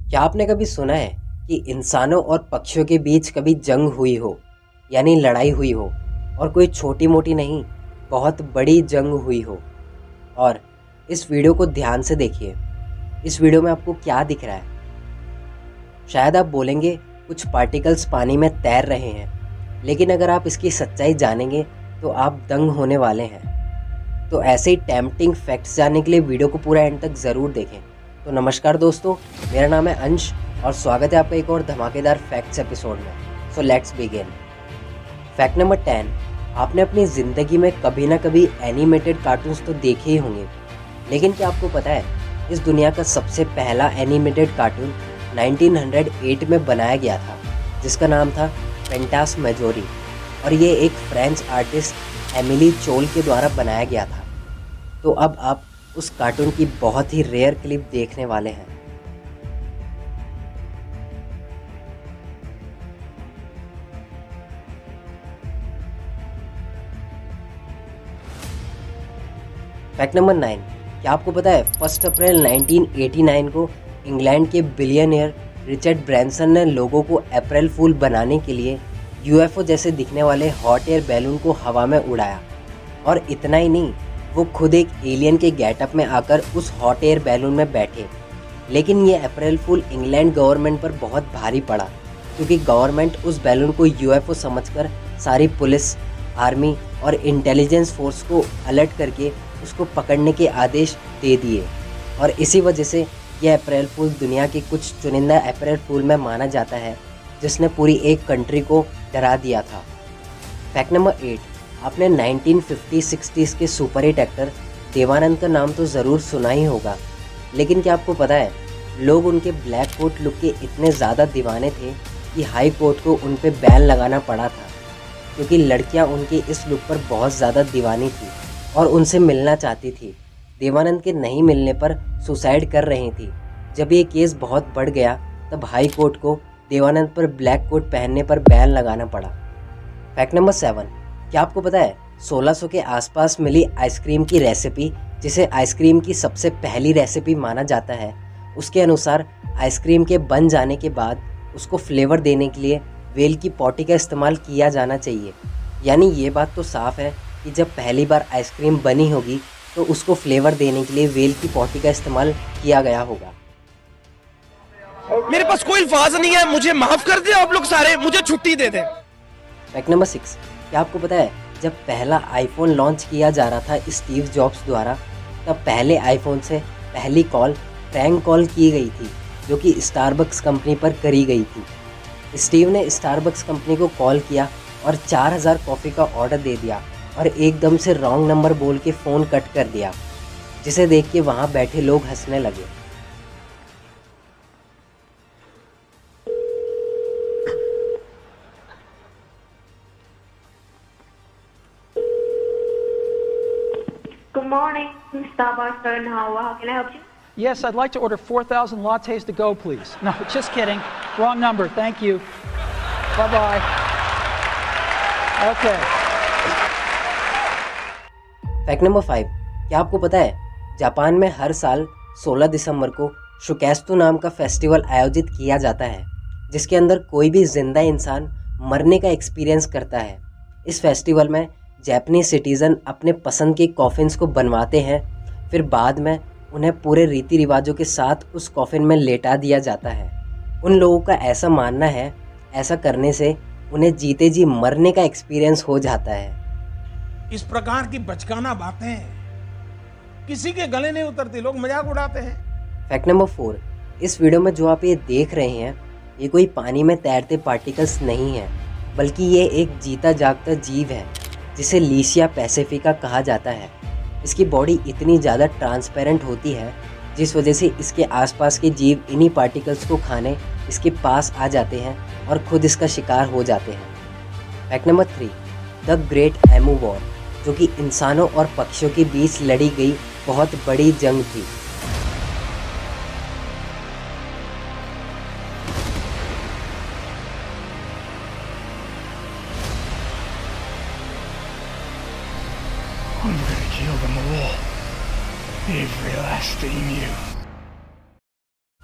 क्या आपने कभी सुना है कि इंसानों और पक्षियों के बीच कभी जंग हुई हो, यानी लड़ाई हुई हो, और कोई छोटी मोटी नहीं, बहुत बड़ी जंग हुई हो। और इस वीडियो को ध्यान से देखिए। इस वीडियो में आपको क्या दिख रहा है? शायद आप बोलेंगे कुछ पार्टिकल्स पानी में तैर रहे हैं, लेकिन अगर आप इसकी सच्चाई जानेंगे तो आप दंग होने वाले हैं। तो ऐसे ही टेम्पटिंग फैक्ट्स जानने के लिए वीडियो को पूरा एंड तक ज़रूर देखें। तो नमस्कार दोस्तों, मेरा नाम है अंश और स्वागत है आपका एक और धमाकेदार फैक्ट्स एपिसोड में। So let's begin. Fact number 10। आपने अपनी ज़िंदगी में कभी ना कभी एनिमेटेड कार्टून्स तो देखे ही होंगे, लेकिन क्या आपको पता है इस दुनिया का सबसे पहला एनिमेटेड कार्टून 1908 में बनाया गया था, जिसका नाम था फैंटास्मैगोरी, और ये एक फ्रेंच आर्टिस्ट एमिली चोल के द्वारा बनाया गया था। तो अब आप उस कार्टून की बहुत ही रेयर क्लिप देखने वाले हैं। Fact number 9। क्या आपको पता है 1 अप्रैल 1989 को इंग्लैंड के बिलियनियर रिचर्ड ब्रैंसन ने लोगों को अप्रैल फूल बनाने के लिए यूएफओ जैसे दिखने वाले हॉट एयर बैलून को हवा में उड़ाया। और इतना ही नहीं, वो खुद एक एलियन के गेटअप में आकर उस हॉट एयर बैलून में बैठे। लेकिन ये अप्रैल फूल इंग्लैंड गवर्नमेंट पर बहुत भारी पड़ा, क्योंकि गवर्नमेंट उस बैलून को यूएफओ समझकर सारी पुलिस, आर्मी और इंटेलिजेंस फोर्स को अलर्ट करके उसको पकड़ने के आदेश दे दिए। और इसी वजह से यह अप्रैल फूल दुनिया के कुछ चुनिंदा अप्रैल फूल में माना जाता है, जिसने पूरी एक कंट्री को डरा दिया था। Fact number 8। आपने 1950-60s के सुपर हिट एक्टर देवानंद का नाम तो ज़रूर सुना ही होगा, लेकिन क्या आपको पता है लोग उनके ब्लैक कोट लुक के इतने ज़्यादा दीवाने थे कि हाई कोर्ट को उन पे बैन लगाना पड़ा था, क्योंकि लड़कियां उनके इस लुक पर बहुत ज़्यादा दीवानी थी और उनसे मिलना चाहती थी। देवानंद के नहीं मिलने पर सुसाइड कर रही थी। जब ये केस बहुत बढ़ गया तब हाई कोर्ट को देवानंद पर ब्लैक कोट पहनने पर बैन लगाना पड़ा। Fact number 7। क्या आपको पता है 1600 के आसपास मिली आइसक्रीम की रेसिपी, जिसे आइसक्रीम की सबसे पहली रेसिपी माना जाता है, उसके अनुसार आइसक्रीम के बन जाने के बाद उसको फ्लेवर देने के लिए वेल की पॉटी का इस्तेमाल किया जाना चाहिए। यानी ये बात तो साफ है कि जब पहली बार आइसक्रीम बनी होगी तो उसको फ्लेवर देने के लिए वेल की पॉटी का इस्तेमाल किया गया होगा। मेरे पास कोई अल्फाज नहीं है, मुझे माफ कर दे आप लोग सारे, मुझे छुट्टी दे दें। Fact number 6। क्या आपको पता है जब पहला आईफोन लॉन्च किया जा रहा था स्टीव जॉब्स द्वारा, तब पहले आईफोन से पहली कॉल प्रैंक कॉल की गई थी, जो कि स्टारबक्स कंपनी पर करी गई थी। स्टीव ने स्टारबक्स कंपनी को कॉल किया और 4000 कॉफ़ी का ऑर्डर दे दिया और एकदम से रॉन्ग नंबर बोल के फ़ोन कट कर दिया, जिसे देख के वहाँ बैठे लोग हंसने लगे। Good morning, Starbucks Bernhauer. How can I help you? Yes, I'd like to order 4,000 lattes to go, please. No, just kidding. Wrong number. Thank you. Bye-bye. Okay. Fact number 5। क्या आपको पता है जापान में हर साल 16 दिसंबर को शुकेस्तु नाम का फेस्टिवल आयोजित किया जाता है, जिसके अंदर कोई भी जिंदा इंसान मरने का एक्सपीरियंस करता है। इस फेस्टिवल में जापानी सिटीज़न अपने पसंद के कॉफिन्स को बनवाते हैं, फिर बाद में उन्हें पूरे रीति रिवाजों के साथ उस कॉफिन में लेटा दिया जाता है। उन लोगों का ऐसा मानना है ऐसा करने से उन्हें जीते जी मरने का एक्सपीरियंस हो जाता है। इस प्रकार की बचकाना बातें किसी के गले नहीं उतरती, लोग मजाक उड़ाते हैं। Fact number 4। इस वीडियो में जो आप ये देख रहे हैं, ये कोई पानी में तैरते पार्टिकल्स नहीं है, बल्कि ये एक जीता जागता जीव है जिसे लीसिया पैसिफिका कहा जाता है। इसकी बॉडी इतनी ज़्यादा ट्रांसपेरेंट होती है, जिस वजह से इसके आसपास के जीव इन्हीं पार्टिकल्स को खाने इसके पास आ जाते हैं और खुद इसका शिकार हो जाते हैं। Fact number 3। The great emu war, जो कि इंसानों और पक्षियों के बीच लड़ी गई बहुत बड़ी जंग थी। I'm gonna kill them all. Every last emu.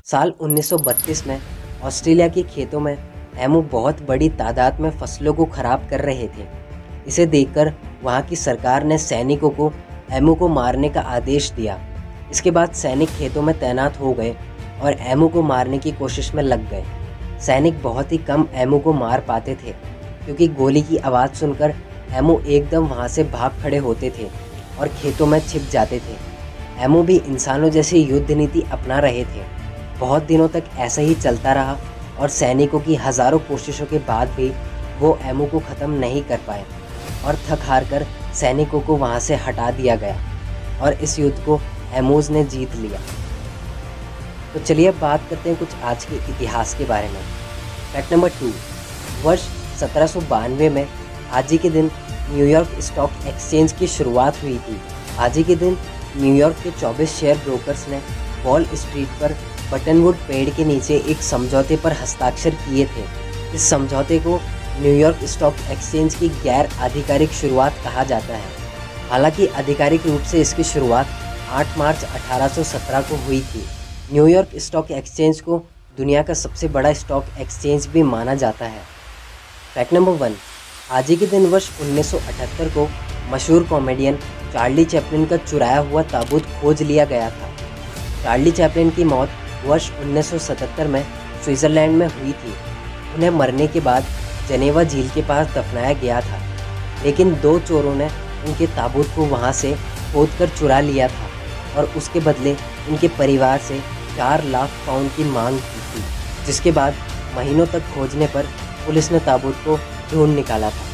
साल 1932 में ऑस्ट्रेलिया के खेतों में एमू बहुत बड़ी तादाद में फसलों को खराब कर रहे थे। इसे देखकर वहाँ की सरकार ने सैनिकों को एमू को मारने का आदेश दिया। इसके बाद सैनिक खेतों में तैनात हो गए और एमू को मारने की कोशिश में लग गए। सैनिक बहुत ही कम एमू को मार पाते थे क्योंकि गोली की आवाज़ सुनकर एमू एकदम वहाँ से भाग खड़े होते थे और खेतों में छिप जाते थे। एमू भी इंसानों जैसी युद्ध नीति अपना रहे थे। बहुत दिनों तक ऐसा ही चलता रहा और सैनिकों की हज़ारों कोशिशों के बाद भी वो एमू को ख़त्म नहीं कर पाए और थक हार कर सैनिकों को वहाँ से हटा दिया गया और इस युद्ध को एमूज़ ने जीत लिया। तो चलिए अब बात करते हैं कुछ आज के इतिहास के बारे में। फैक्ट नंबर 2, वर्ष 1792 में आज ही के दिन न्यूयॉर्क स्टॉक एक्सचेंज की शुरुआत हुई थी। आज ही के दिन न्यूयॉर्क के 24 शेयर ब्रोकर्स ने वॉल स्ट्रीट पर बटनवुड पेड़ के नीचे एक समझौते पर हस्ताक्षर किए थे। इस समझौते को न्यूयॉर्क स्टॉक एक्सचेंज की गैर आधिकारिक शुरुआत कहा जाता है। हालांकि आधिकारिक रूप से इसकी शुरुआत 8 मार्च 1817 को हुई थी। न्यूयॉर्क स्टॉक एक्सचेंज को दुनिया का सबसे बड़ा स्टॉक एक्सचेंज भी माना जाता है। फैक्ट नंबर 1, आज ही के दिन वर्ष 1978 को मशहूर कॉमेडियन चार्ली चैपलिन का चुराया हुआ ताबूत खोज लिया गया था। चार्ली चैपलिन की मौत वर्ष 1977 में स्विट्ज़रलैंड में हुई थी। उन्हें मरने के बाद जनेवा झील के पास दफनाया गया था, लेकिन 2 चोरों ने उनके ताबूत को वहां से खोदकर चुरा लिया था और उसके बदले उनके परिवार से 4 लाख पाउंड की मांग की थी, जिसके बाद महीनों तक खोजने पर पुलिस ने ताबूत को ढूंढ निकाला था।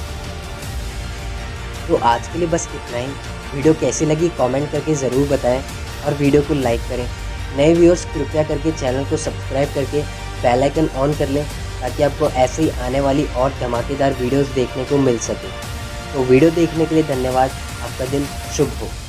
तो आज के लिए बस इतना ही। वीडियो कैसी लगी कमेंट करके ज़रूर बताएं और वीडियो को लाइक करें। नए व्यूअर्स कृपया करके चैनल को सब्सक्राइब करके बेल आइकन ऑन कर लें ताकि आपको ऐसे ही आने वाली और धमाकेदार वीडियोस देखने को मिल सके। तो वीडियो देखने के लिए धन्यवाद। आपका दिन शुभ हो।